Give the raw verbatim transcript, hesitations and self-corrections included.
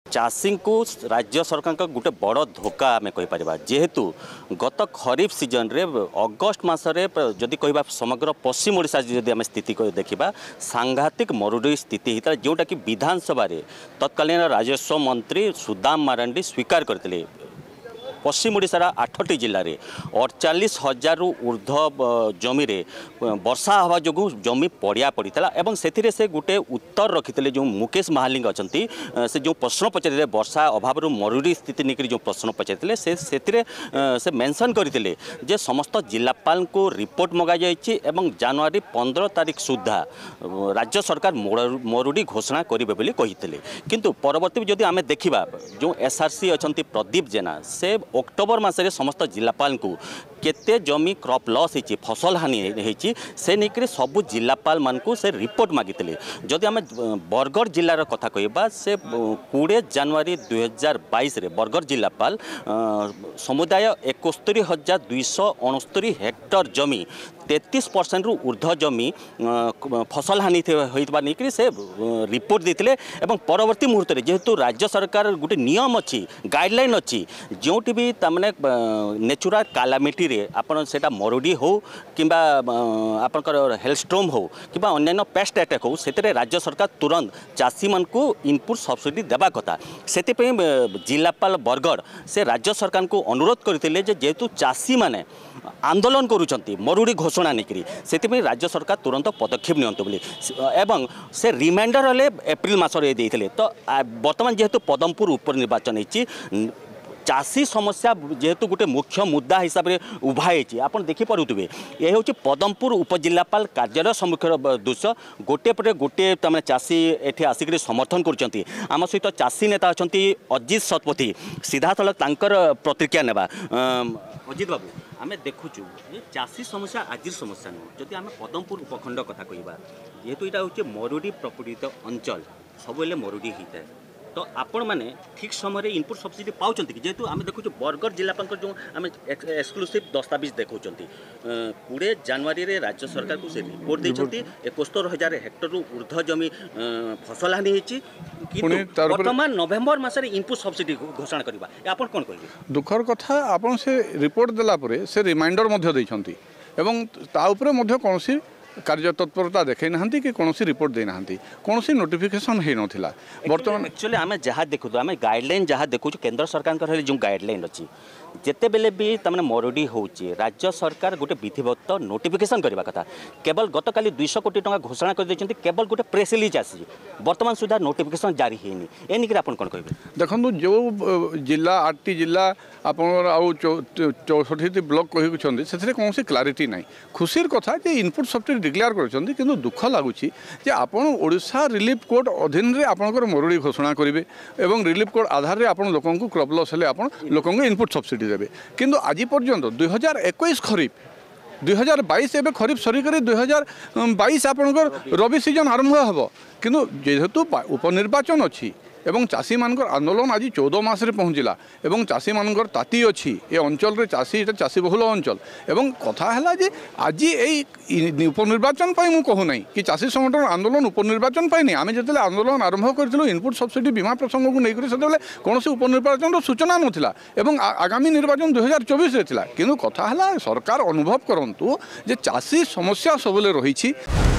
चाषी को राज्य सरकार का गोटे बड़ धोखा आम कहीपर जेहेतु गत खरीफ सीजन रे अगस्ट मसरे जदि कह समग्र पश्चिम ओडिशा जदि आम स्थिति देखा सांघातिक मरुड़ी स्थिति होता जोटा कि विधानसभा तत्कालीन राजस्व मंत्री सुदाम मारांडी स्वीकार करते पश्चिम ओडिशार आठटी जिले में अड़चाश हजार ऊर्ध जमी वर्षा हवा जो जमी पड़िया पड़ता एवं से से गोटे उत्तर रखी जो मुकेश महालिंग अच्छा से जो प्रश्न पचारे वर्षा अभाव मरुड़ी स्थिति नहीं जो प्रश्न पचारे से से मेंशन करते जे समस्त जिलापाल को रिपोर्ट मगा जाइए जनवरी पंद्रह तारीख सुधा राज्य सरकार मरुड़ी घोषणा करेंगे बोली कही किंतु परवर्ती जदि आम देखा जो एसआरसी अच्छा प्रदीप जेना से अक्टोबर मासरे समस्त जिलापाल को केते जमी क्रॉप लॉस होती फसल हानि होती से नहीं सबू जिलापाल मान को से रिपोर्ट मागिते जदि आम बरगढ़ जिलार कथा कहबा से कोड़े जनवरी दुई हजार बैस बरगढ़ जिलापाल समुदाय एकस्तरी हजार दुईश अणस्तरी हेक्टर जमी तैंतीस परसेंट रु ऊर्ध जमी फसल हानि होता नहीं से रिपोर्ट देते परवर्ती मुहूर्त जेहेतु राज्य सरकार गोटे नियम अच्छी गाइडलाइन अच्छी जो भी तमाने नेचुरल कालामिटी आपन सेटा मरुड़ी हो किंबा आपनकर हेलस्ट्रोम हो किंबा अन्य पेस्ट अटैक हो से राज्य सरकार तुरंत चाषी मान को इनपुट सब्सिडी देवा कथा से जिलापाल बरगढ़ से राज्य सरकार को अनुरोध करते जेहेतु चाषी माने आंदोलन करुँच मरुड़ी घोषणा नहीं से राज्य सरकार तुरंत पदक्षेप नियंतु एवं से रिमाइंडर हेले एप्रिल मसरे देते तो बर्तमान जेहेतु पदमपुर उपनिर्वाचन होती चाषी समस्या जेहेतु गोटे मुख्य मुद्दा हिसाब से उभाई आप देखिपे ये हूँ पदमपुर उपजिलापाल कार्यालय सम्मुखर दृश्य गोटे पटे गोटे तमें चाषी एठी आसिक समर्थन कर आम सहित चाषी नेता अच्छा अजित शतपथी सीधा सड़क प्रतिक्रिया नेबा अजित बाबू आम देखुचु चाषी समस्या आज समस्या नुह जदि आम पदमपुर उपखंड कथा कहवा जेहेतु यहाँ हूँ मरुड़ी प्रकटित अंचल सब मरुड़ी होता है तो आपण मैंने ठीक समय इनपुट सब्सिडी पाँच जेहेतु आम देखु बरगढ़ जिलापाल जो आम एक्सक्लूसिव दस्तावेज देखा कोड़े जनवरी रे राज्य सरकार को से रिपोर्ट देते एकस्तर हजार हेक्टर ऊर्ध जमी फसल हानि होती वर्तमान नवेम्बर मसरे इनपुट सब्सिडी घोषणा करवा आप कौन कहे दुखर कथा आप से रिपोर्ट देलापर से रिमाइंडर एवं कौन कार्य तत्परता देखई ना कि कौन रिपोर्ट देना कौन नोटिफिकेशन हो नाला बर्तमान एक्चुअली आम जहाँ देखु आम गाइडलाइन जहाँ देखु केंद्र सरकार जो गाइडलाइन अच्छी जिते बेले भी तमाने मरुड़ी होची राज्य सरकार गोटे विधिवत नोटिफिकेशन करवा कथा केवल गत काली दुईश कोटी टंका घोषणा कर देछंती केवल गोटे प्रेस रिलीज आसी बर्तमान सुधा नोटिफिकेशन जारी हेनी एनी कि आपन कोन कहबे देखंतु जो जिला आठटी जिला आपन आउ चौसठी ब्लॉक कहि से कौन सी क्लारिटी ना खुशीर कथा जे इनपुट सब्सिडी डिक्लेयर करछंती किंतु दुख लागुची जे आपन ओडिशा रिलीफ कोड अधीन रे आपनकर मरुड़ी घोषणा करिवे एवं रिलीफ कोड आधार रे आपन लोकन को क्रॉप लॉस हेले आपन लोकन को इनपुट सब्सिडी देवे किंतु आज पर्यंत दुई हजार इक्कीस खरीफ दुई हजार बैस एवं खरीफ सरिक दुई हजार बैस आपंकर रबी सीजन आरंभ हम किंतु जेहेतु उपनिर्वाचन अच्छी एवं चाषी मानकर आंदोलन आज चौदह मसरे पहुँचला एवं चाषी मानकर ताती अच्छी ये अंचल रे चाषी चाषी बहुल अंचल एवं कथा है जे आज ये उपनिर्वाचन मु कहूना कि चाषी संगठन आंदोलन उपनिर्वाचन नहीं आम जो आंदोलन आरंभ करूँ इनपुट सब्सिडी बीमा प्रसंग को लेकर से कौन उपनिर्वाचन सूचना नाला एवं आगामी निर्वाचन दुई हजार चौबीस कि कथा है सरकार अनुभव करूँ जे चाषी समस्या सबले रही।